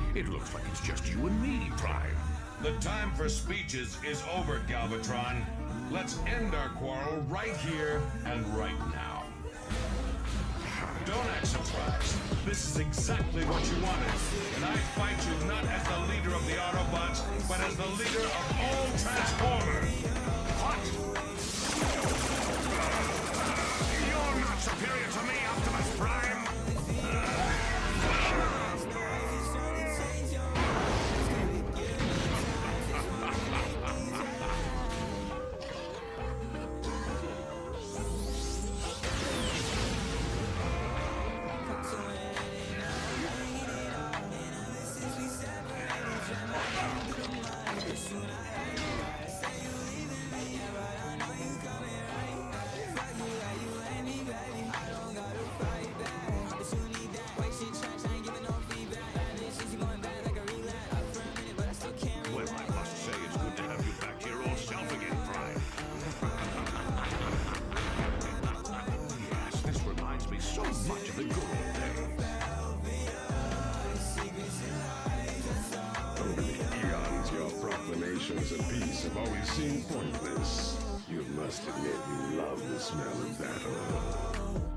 It looks like it's just you and me, Prime. The time for speeches is over, Galvatron. Let's end our quarrel right here and right now. Don't act surprised. This is exactly what you wanted. And I fight you not as the leader of the Autobots, but as the leader of all Transformers. What? You're not superior to me, Optimus Prime! Much of the good old days. Over the eons, your proclamations of peace have always seemed pointless. You must admit you love the smell of battle.